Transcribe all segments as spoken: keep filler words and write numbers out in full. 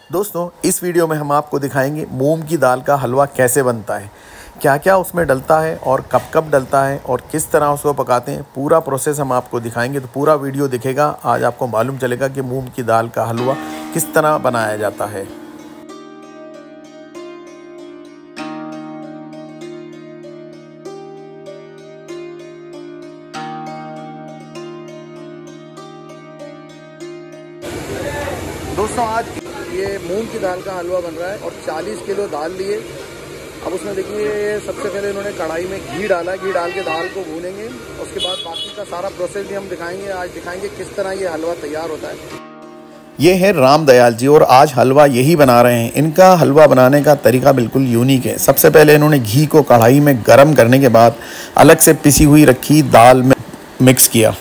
दोस्तों, इस वीडियो में हम आपको दिखाएंगे मूंग की दाल का हलवा कैसे बनता है, क्या क्या उसमें डलता है और कब कब डलता है और किस तरह उसको पकाते हैं। पूरा प्रोसेस हम आपको दिखाएंगे, तो पूरा वीडियो दिखेगा। आज आपको मालूम चलेगा कि मूंग की दाल का हलवा किस तरह बनाया जाता है। दोस्तों, आज ये मूंग की दाल का हलवा बन रहा है और चालीस किलो दाल लिए। अब उसमें देखिए, सबसे पहले इन्होंने कढ़ाई में घी डाला। घी डाल के दाल को भूनेंगे, उसके बाद बाकी का सारा प्रोसेस भी हम दिखाएंगे। आज दिखाएंगे किस तरह ये हलवा तैयार होता है। ये है राम दयाल जी और आज हलवा यही बना रहे हैं। इनका हलवा बनाने का तरीका बिल्कुल यूनिक है। सबसे पहले इन्होंने घी को कढ़ाई में गर्म करने के बाद अलग से पिसी हुई रखी दाल में मिक्स किया।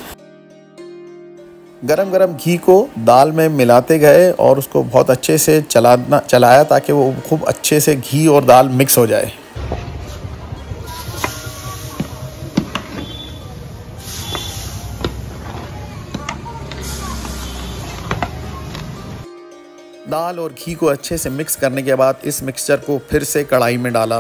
गरम गरम घी को दाल में मिलाते गए और उसको बहुत अच्छे से चलाना चलाया ताकि वो खूब अच्छे से घी और दाल मिक्स हो जाए। दाल और घी को अच्छे से मिक्स करने के बाद इस मिक्सचर को फिर से कढ़ाई में डाला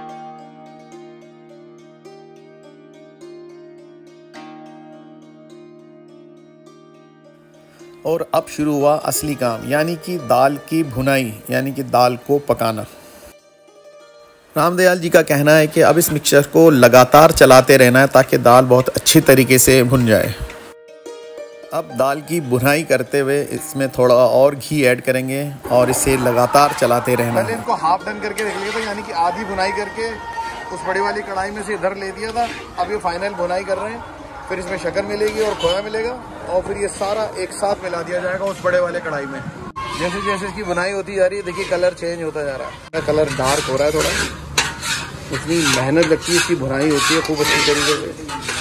और अब शुरू हुआ असली काम, यानी कि दाल की भुनाई, यानी कि दाल को पकाना। रामदयाल जी का कहना है कि अब इस मिक्सचर को लगातार चलाते रहना है ताकि दाल बहुत अच्छी तरीके से भुन जाए। अब दाल की भुनाई करते हुए इसमें थोड़ा और घी ऐड करेंगे और इसे लगातार चलाते रहना है। पहले इनको हाफ डन करके रख लिया था, यानी कि आधी भुनाई करके उस बड़ी वाली कढ़ाई में से इधर ले दिया था। अब ये फाइनल भुनाई कर रहे हैं। फिर इसमें शक्कर मिलेगी और खोया मिलेगा और फिर ये सारा एक साथ मिला दिया जाएगा उस बड़े वाले कढ़ाई में। जैसे जैसे इसकी बुनाई होती जा रही है, देखिए कलर चेंज होता जा रहा है। कलर डार्क हो रहा है थोड़ा। इतनी मेहनत लगती है, इसकी बुनाई होती है खूब अच्छी तरीके से।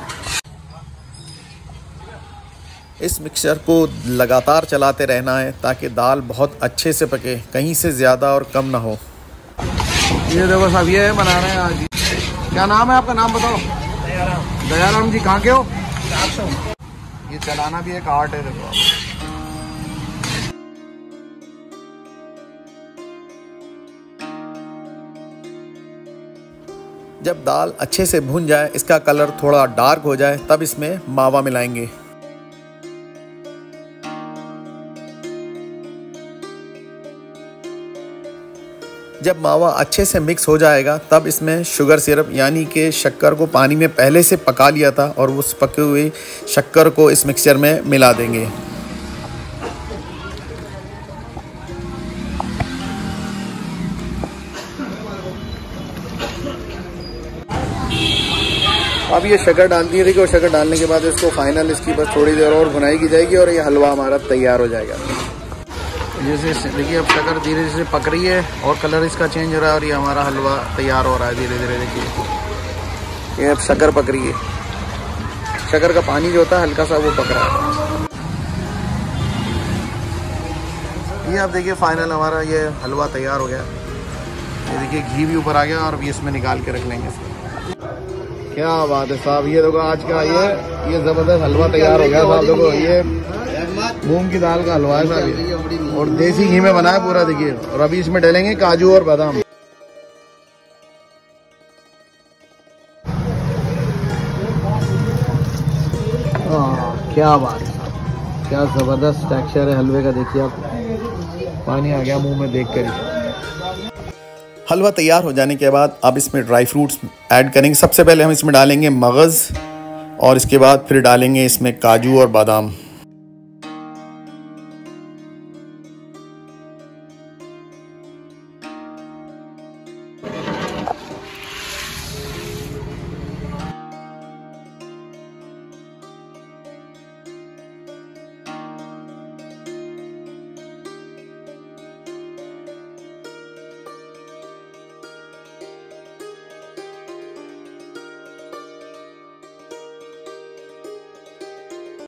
इस मिक्सचर को लगातार चलाते रहना है ताकि दाल बहुत अच्छे से पके, कहीं से ज़्यादा और कम ना हो। ये देखो साहब, ये बना रहे हैं आज। क्या नाम है आपका? नाम बताओ। दयाराम जी, कहाँ के हो? ये चलाना भी एक आर्ट है। देखो, जब दाल अच्छे से भुन जाए, इसका कलर थोड़ा डार्क हो जाए, तब इसमें मावा मिलाएंगे। जब मावा अच्छे से मिक्स हो जाएगा, तब इसमें शुगर सिरप, यानी कि शक्कर को पानी में पहले से पका लिया था और उस पकी हुई शक्कर को इस मिक्सचर में मिला देंगे। अब ये शक्कर डाल दी थी और शक्कर डालने के बाद इसको फाइनल इसकी बस थोड़ी देर और भुनाई की जाएगी और ये हलवा हमारा तैयार हो जाएगा। जैसे देखिए, अब शक्कर धीरे धीरे पक रही है और कलर इसका चेंज हो रहा है और ये हमारा हलवा तैयार हो रहा है धीरे धीरे। देखिए, ये अब शक्कर पक रही है। शक्कर का पानी जो होता है हल्का सा, वो पक रहा है। ये अब देखिए, फाइनल हमारा ये हलवा तैयार हो गया। ये देखिए, घी भी ऊपर आ गया और अभी इसमें निकाल के रख लेंगे इसको। क्या बात है साहब, ये देखो आज का ये ये ज़बरदस्त हलवा तैयार हो गया साहब। देखो, ये मूंग की दाल का हलवा है साहब और देसी घी में बना है पूरा। देखिए, और अभी इसमें डालेंगे काजू और बादाम। क्या बात है साहब, क्या जबरदस्त टेक्सचर है हलवे का। देखिए, आप पानी आ गया मुंह में देखकर ही। हलवा तैयार हो जाने के बाद अब इसमें ड्राई फ्रूट्स ऐड करेंगे। सबसे पहले हम इसमें डालेंगे मगज़ और इसके बाद फिर डालेंगे इसमें काजू और बादाम।